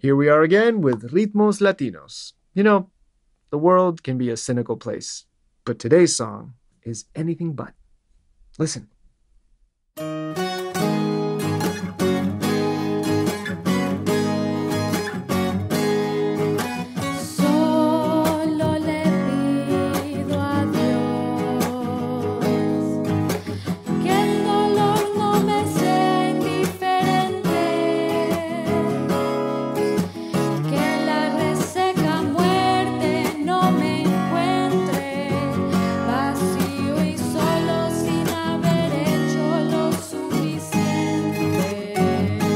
Here we are again with Ritmos Latinos. You know, the world can be a cynical place, but today's song is anything but. Listen. Solo le pido a Dios que el dolor no me sea indiferente, que la reseca muerte no me encuentre vacío y solo sin haber hecho lo suficiente.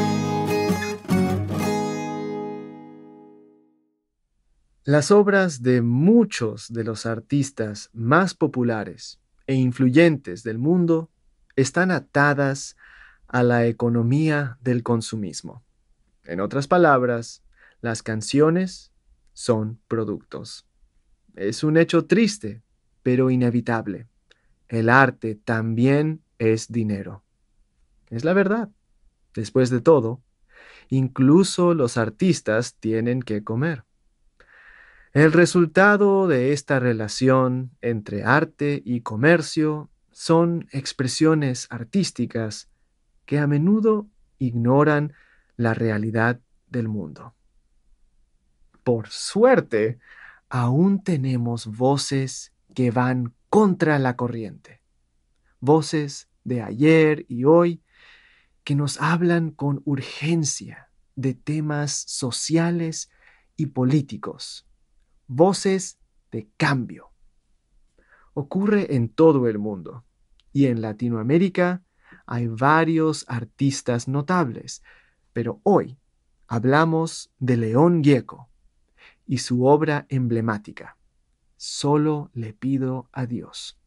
Las obras de muchos de los artistas más populares e influyentes del mundo están atadas a la economía del consumismo. En otras palabras, las canciones son productos. Es un hecho triste, pero inevitable. El arte también es dinero. Es la verdad. Después de todo, incluso los artistas tienen que comer. El resultado de esta relación entre arte y comercio son expresiones artísticas que a menudo ignoran la realidad del mundo. Por suerte, aún tenemos voces que van contra la corriente. Voces de ayer y hoy que nos hablan con urgencia de temas sociales y políticos. Voces de cambio. Ocurre en todo el mundo y en Latinoamérica hay varios artistas notables, pero hoy hablamos de León Gieco y su obra emblemática, Solo le pido a Dios.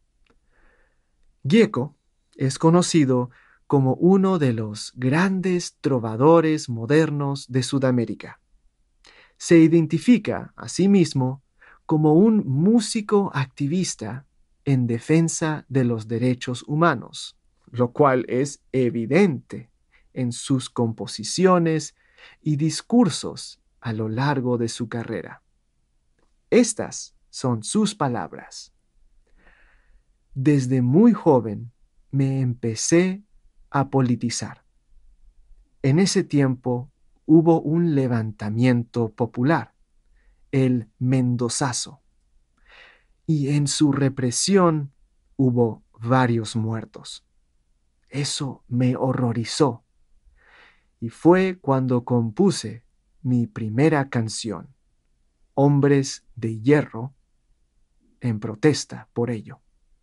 Gieco es conocido como uno de los grandes trovadores modernos de Sudamérica. Se identifica a sí mismo como un músico activista en defensa de los derechos humanos, lo cual es evidente en sus composiciones y discursos a lo largo de su carrera. Estas son sus palabras. Desde muy joven me empecé a politizar. En ese tiempo hubo un levantamiento popular, el Mendozazo, y en su represión hubo varios muertos. Eso me horrorizó, y fue cuando compuse mi primera canción, Hombres de Hierro, en protesta por ello.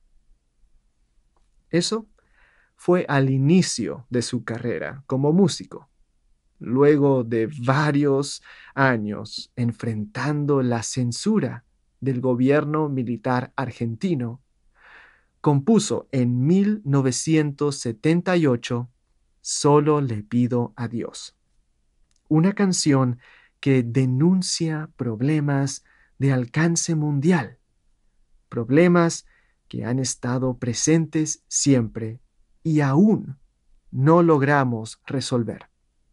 Eso fue al inicio de su carrera como músico. Luego de varios años enfrentando la censura del gobierno militar argentino, compuso en 1978 Solo le pido a Dios, una canción que denuncia problemas de alcance mundial, problemas que han estado presentes siempre y aún no logramos resolver.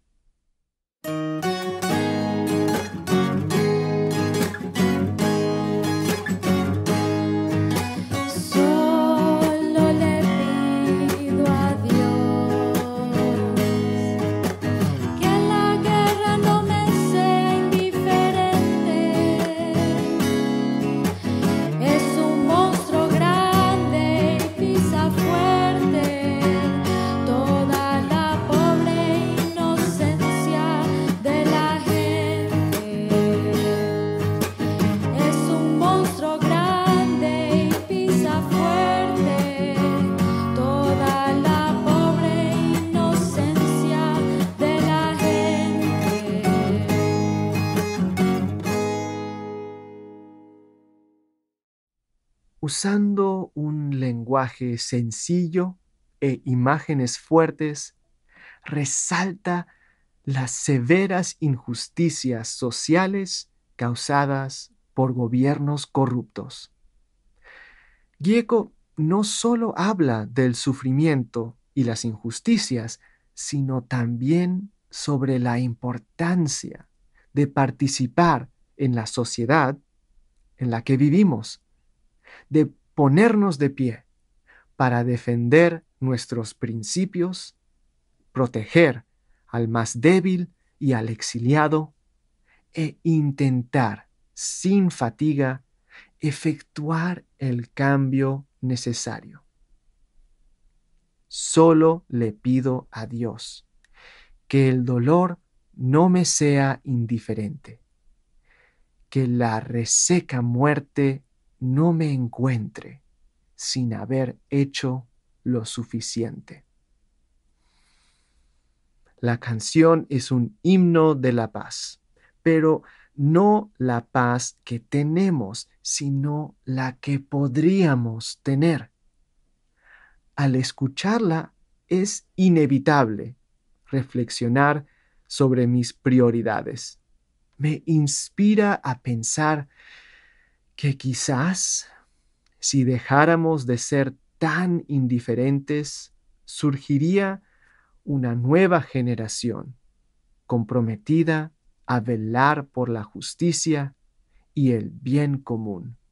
Solo le pido a Dios que la guerra no me sea indiferente. Es un monstruo grande y pisa fuerte toda la pobre inocencia de la gente. Es un monstruo grande y pisa fuerte toda la pobre inocencia de la gente. Usando un lenguaje sencillo e imágenes fuertes, resalta las severas injusticias sociales causadas por gobiernos corruptos. Gieco no solo habla del sufrimiento y las injusticias, sino también sobre la importancia de participar en la sociedad en la que vivimos, de ponernos de pie para defender nuestros principios, proteger al más débil y al exiliado, e intentar, sin fatiga, efectuar el cambio necesario. Solo le pido a Dios que el dolor no me sea indiferente, que la reseca muerte no me encuentre sin haber hecho lo suficiente. La canción es un himno de la paz, pero no la paz que tenemos, sino la que podríamos tener. Al escucharla es inevitable reflexionar sobre mis prioridades. Me inspira a pensar que quizás si dejáramos de ser tan indiferentes, surgiría una nueva generación comprometida a velar por la justicia y el bien común.